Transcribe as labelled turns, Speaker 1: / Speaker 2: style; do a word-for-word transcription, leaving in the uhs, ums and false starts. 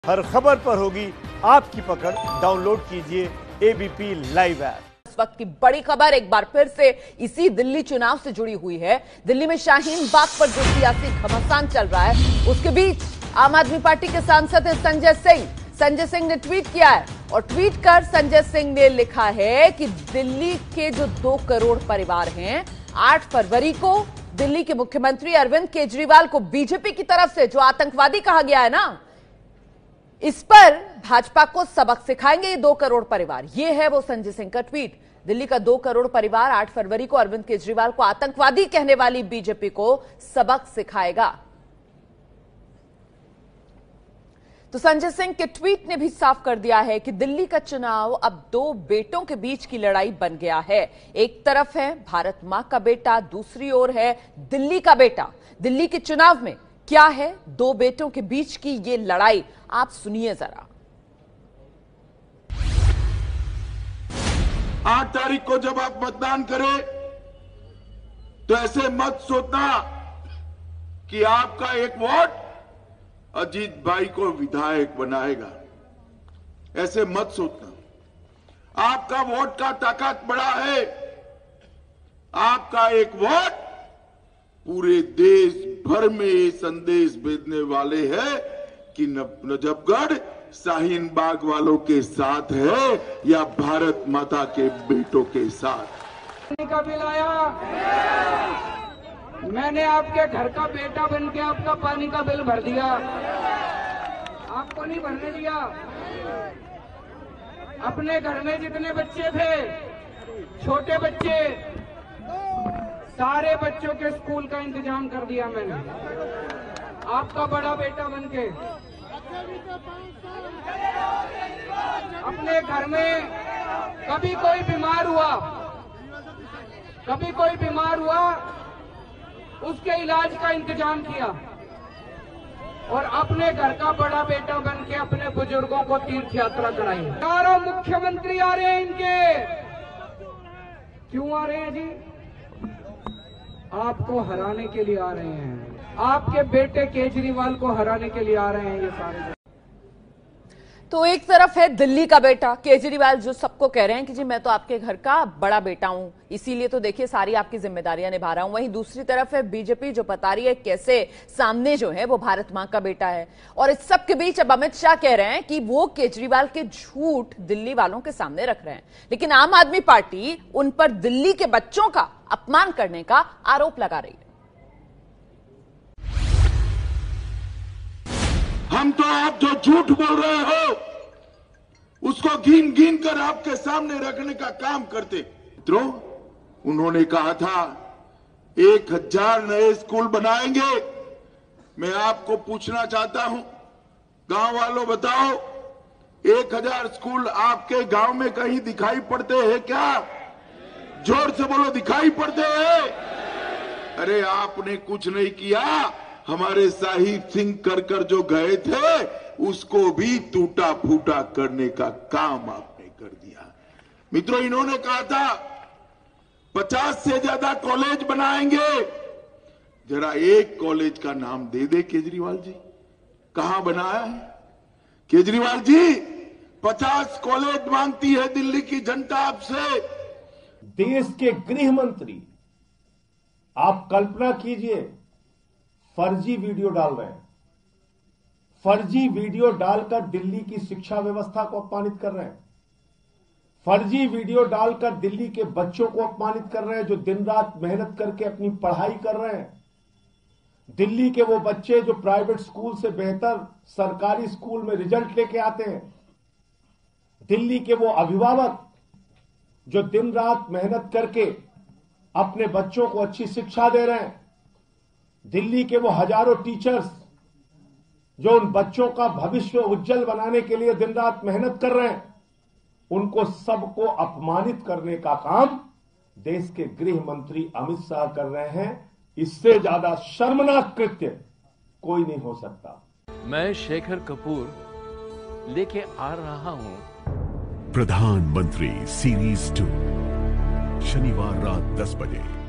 Speaker 1: हर खबर पर होगी आपकी पकड़। डाउनलोड कीजिए एबीपी लाइव ऐप।
Speaker 2: इस वक्त की बड़ी खबर एक बार फिर से इसी दिल्ली चुनाव से जुड़ी हुई है। दिल्ली में शाहीन बाग पर जो सियासी घमासान चल रहा है, उसके बीच आम आदमी पार्टी के सांसद हैं संजय सिंह। संजय सिंह ने ट्वीट किया है और ट्वीट कर संजय सिंह ने लिखा है कि दिल्ली के जो दो करोड़ परिवार हैं, आठ फरवरी को दिल्ली के मुख्यमंत्री अरविंद केजरीवाल को बीजेपी की तरफ से जो आतंकवादी कहा गया है ना, इस पर भाजपा को सबक सिखाएंगे ये दो करोड़ परिवार। ये है वो संजय सिंह का ट्वीट। दिल्ली का दो करोड़ परिवार आठ फरवरी को अरविंद केजरीवाल को आतंकवादी कहने वाली बीजेपी को सबक सिखाएगा। तो संजय सिंह के ट्वीट ने भी साफ कर दिया है कि दिल्ली का चुनाव अब दो बेटों के बीच की लड़ाई बन गया है। एक तरफ है भारत मां का बेटा, दूसरी ओर है दिल्ली का बेटा। दिल्ली के चुनाव में क्या है दो बेटों के बीच की ये लड़ाई, आप सुनिए जरा।
Speaker 3: आठ तारीख को जब आप मतदान करें तो ऐसे मत सोचना कि आपका एक वोट अजीत भाई को विधायक बनाएगा। ऐसे मत सोचना। आपका वोट का ताकत बड़ा है। आपका एक वोट पूरे देश भर में ये संदेश भेजने वाले हैं कि नजफगढ़ शाहीन बाग वालों के साथ है या भारत माता के बेटों के साथ।
Speaker 4: पानी का बिल आया, मैंने आपके घर का बेटा बन के आपका पानी का बिल भर दिया, आपको नहीं भरने दिया। अपने घर में जितने बच्चे थे, छोटे बच्चे, सारे बच्चों के स्कूल का इंतजाम कर दिया मैंने, आपका बड़ा बेटा बन के। अपने घर में कभी कोई बीमार हुआ, कभी कोई बीमार हुआ, उसके इलाज का इंतजाम किया। और अपने घर का बड़ा बेटा बन के अपने बुजुर्गों को तीर्थ यात्रा कराई। चारों मुख्यमंत्री आ रहे हैं इनके। क्यों आ रहे हैं जी? आपको हराने के लिए आ रहे हैं। आपके बेटे केजरीवाल को हराने के लिए आ रहे हैं ये सारे।
Speaker 2: तो एक तरफ है दिल्ली का बेटा केजरीवाल, जो सबको कह रहे हैं कि जी मैं तो आपके घर का बड़ा बेटा हूं, इसीलिए तो देखिए सारी आपकी जिम्मेदारियां निभा रहा हूं। वहीं दूसरी तरफ है बीजेपी, जो बता रही है कैसे सामने जो है वो भारत मां का बेटा है। और इस सब के बीच अब अमित शाह कह रहे हैं कि वो केजरीवाल के झूठ दिल्ली वालों के सामने रख रहे हैं, लेकिन आम आदमी पार्टी उन पर दिल्ली के बच्चों का अपमान करने का आरोप लगा रही है।
Speaker 3: हम तो आप जो झूठ बोल रहे हो उसको गिन गिन कर आपके सामने रखने का काम करते। मित्रों, उन्होंने कहा था एक हजार नए स्कूल बनाएंगे। मैं आपको पूछना चाहता हूं, गांव वालों बताओ, एक हजार स्कूल आपके गांव में कहीं दिखाई पड़ते हैं क्या? जोर से बोलो, दिखाई पड़ते हैं? अरे आपने कुछ नहीं किया। हमारे साहिब सिंह कर कर जो गए थे उसको भी टूटा फूटा करने का काम आपने कर दिया। मित्रों, इन्होंने कहा था पचास से ज्यादा कॉलेज बनाएंगे। जरा एक कॉलेज का नाम दे दे केजरीवाल जी, कहां बनाया है? केजरीवाल जी, पचास कॉलेज मांगती है दिल्ली की जनता आपसे।
Speaker 5: देश के गृह मंत्री, आप कल्पना कीजिए, फर्जी वीडियो डाल रहे हैं। फर्जी वीडियो डालकर दिल्ली की शिक्षा व्यवस्था को अपमानित कर रहे हैं। फर्जी वीडियो डालकर दिल्ली के बच्चों को अपमानित कर रहे हैं जो दिन रात मेहनत करके अपनी पढ़ाई कर रहे हैं। दिल्ली के वो बच्चे जो प्राइवेट स्कूल से बेहतर सरकारी स्कूल में रिजल्ट लेके आते हैं। दिल्ली के वो अभिभावक जो दिन रात मेहनत करके अपने बच्चों को अच्छी शिक्षा दे रहे हैं। दिल्ली के वो हजारों टीचर्स जो उन बच्चों का भविष्य उज्जवल बनाने के लिए दिन रात मेहनत कर रहे हैं, उनको सबको अपमानित करने का काम देश के गृह मंत्री अमित शाह कर रहे हैं। इससे ज्यादा शर्मनाक कृत्य कोई नहीं हो सकता।
Speaker 6: मैं शेखर कपूर लेके आ रहा हूं
Speaker 7: प्रधानमंत्री सीरीज टू, शनिवार रात दस बजे।